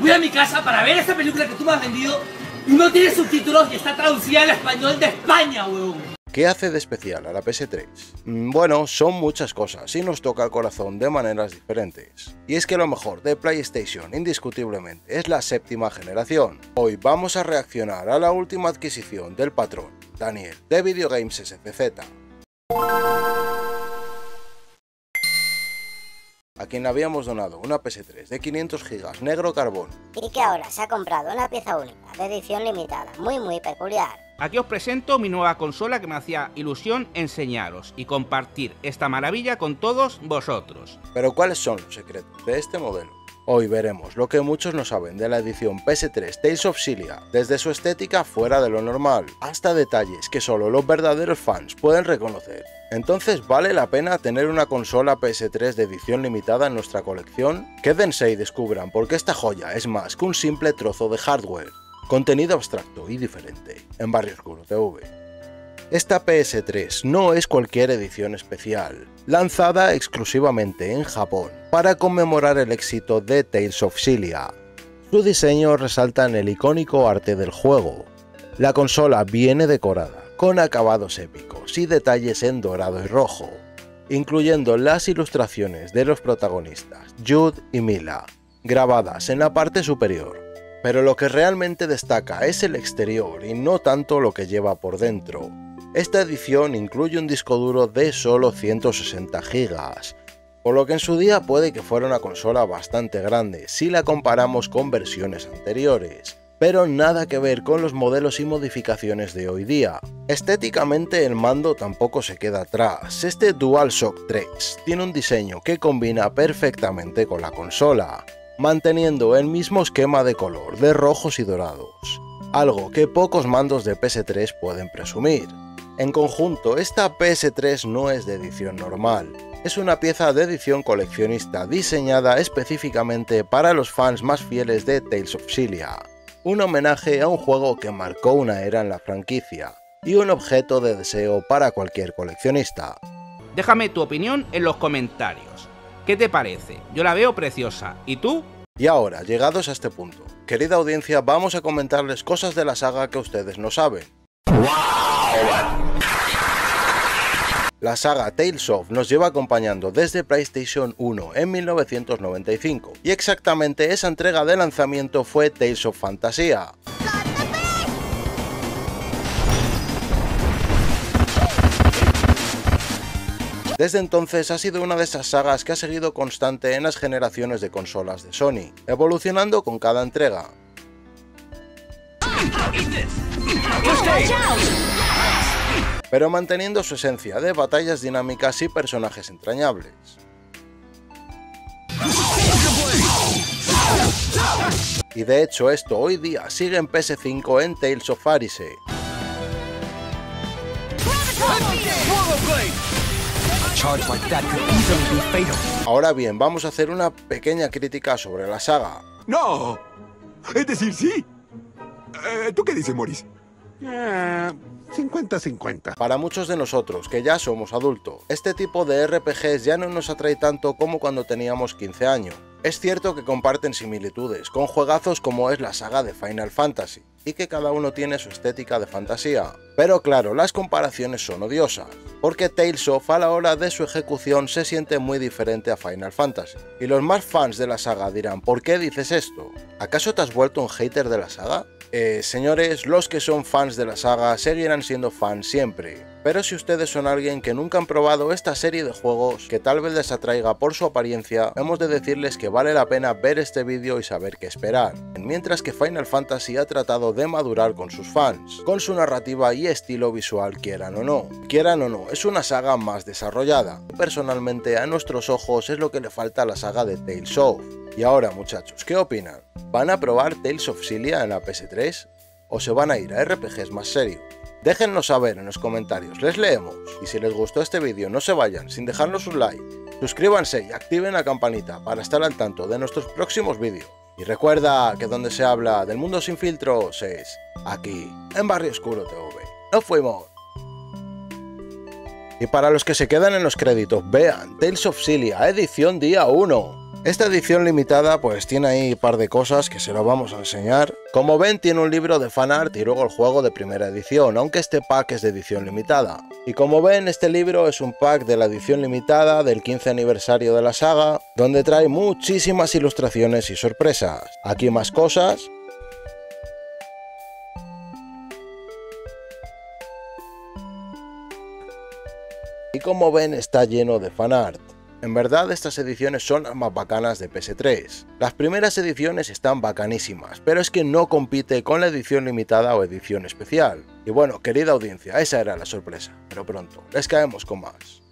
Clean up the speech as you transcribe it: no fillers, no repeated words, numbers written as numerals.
Fui a mi casa para ver esa película que tú me has vendido y no tiene subtítulos y está traducida al español de España, weón. ¿Qué hace de especial a la PS3? Bueno, son muchas cosas y nos toca el corazón de maneras diferentes. Y es que lo mejor de PlayStation, indiscutiblemente, es la séptima generación. Hoy vamos a reaccionar a la última adquisición del patrón, Daniel, de Videogames SCZ. A quien habíamos donado una PS3 de 500 GB negro carbón. Y que ahora se ha comprado una pieza única de edición limitada, muy peculiar. Aquí os presento mi nueva consola que me hacía ilusión enseñaros y compartir esta maravilla con todos vosotros. Pero ¿cuáles son los secretos de este modelo? Hoy veremos lo que muchos no saben de la edición PS3 Tales of Xillia, desde su estética fuera de lo normal, hasta detalles que solo los verdaderos fans pueden reconocer. Entonces, ¿vale la pena tener una consola PS3 de edición limitada en nuestra colección? Quédense y descubran por qué esta joya es más que un simple trozo de hardware, contenido abstracto y diferente, en Barrio Oscuro TV. Esta PS3 no es cualquier edición especial, lanzada exclusivamente en Japón para conmemorar el éxito de Tales of Xillia. Su diseño resalta en el icónico arte del juego. La consola viene decorada con acabados épicos y detalles en dorado y rojo, incluyendo las ilustraciones de los protagonistas Jude y Milla, grabadas en la parte superior. Pero lo que realmente destaca es el exterior y no tanto lo que lleva por dentro. Esta edición incluye un disco duro de solo 160 GB, por lo que en su día puede que fuera una consola bastante grande si la comparamos con versiones anteriores, pero nada que ver con los modelos y modificaciones de hoy día. Estéticamente el mando tampoco se queda atrás. Este DualShock 3 tiene un diseño que combina perfectamente con la consola, manteniendo el mismo esquema de color de rojos y dorados, algo que pocos mandos de PS3 pueden presumir. En conjunto, esta PS3 no es de edición normal, es una pieza de edición coleccionista diseñada específicamente para los fans más fieles de Tales of Xillia, un homenaje a un juego que marcó una era en la franquicia, y un objeto de deseo para cualquier coleccionista. Déjame tu opinión en los comentarios. ¿Qué te parece? Yo la veo preciosa. ¿Y tú? Y ahora, llegados a este punto, querida audiencia, vamos a comentarles cosas de la saga que ustedes no saben. La saga Tales of nos lleva acompañando desde PlayStation 1 en 1995, y exactamente esa entrega de lanzamiento fue Tales of Fantasia. Desde entonces ha sido una de esas sagas que ha seguido constante en las generaciones de consolas de Sony, evolucionando con cada entrega. Pero manteniendo su esencia de batallas dinámicas y personajes entrañables. Y de hecho esto hoy día sigue en PS5 en Tales of Arise. Ahora bien, vamos a hacer una pequeña crítica sobre la saga. ¡No! Es decir, sí. ¿Tú qué dices, Maurice? 50-50. Para muchos de nosotros, que ya somos adultos, este tipo de RPGs ya no nos atrae tanto como cuando teníamos 15 años. Es cierto que comparten similitudes con juegazos como es la saga de Final Fantasy, y que cada uno tiene su estética de fantasía. Pero claro, las comparaciones son odiosas, porque Tales of a la hora de su ejecución se siente muy diferente a Final Fantasy. Y los más fans de la saga dirán, ¿por qué dices esto? ¿Acaso te has vuelto un hater de la saga? Señores, los que son fans de la saga seguirán siendo fans siempre. Pero si ustedes son alguien que nunca han probado esta serie de juegos, que tal vez les atraiga por su apariencia, hemos de decirles que vale la pena ver este vídeo y saber qué esperar. Mientras que Final Fantasy ha tratado de madurar con sus fans, con su narrativa y estilo visual, quieran o no. Quieran o no, es una saga más desarrollada. Personalmente, a nuestros ojos es lo que le falta a la saga de Tales of. Y ahora, muchachos, ¿qué opinan? ¿Van a probar Tales of Xillia en la PS3? ¿O se van a ir a RPGs más serios? Déjennos saber en los comentarios, les leemos. Y si les gustó este vídeo, no se vayan sin dejarnos un like. Suscríbanse y activen la campanita para estar al tanto de nuestros próximos vídeos. Y recuerda que donde se habla del mundo sin filtros es aquí, en Barrio Oscuro TV. ¡Nos fuimos! Y para los que se quedan en los créditos, vean Tales of Xillia, edición día 1. Esta edición limitada pues tiene ahí un par de cosas que se lo vamos a enseñar. Como ven, tiene un libro de fanart y luego el juego de primera edición, aunque este pack es de edición limitada. Y como ven, este libro es un pack de la edición limitada del 15 aniversario de la saga, donde trae muchísimas ilustraciones y sorpresas. Aquí más cosas. Y como ven, está lleno de fanart. En verdad, estas ediciones son las más bacanas de PS3. Las primeras ediciones están bacanísimas, pero es que no compite con la edición limitada o edición especial. Y bueno, querida audiencia, esa era la sorpresa, pero pronto les caemos con más.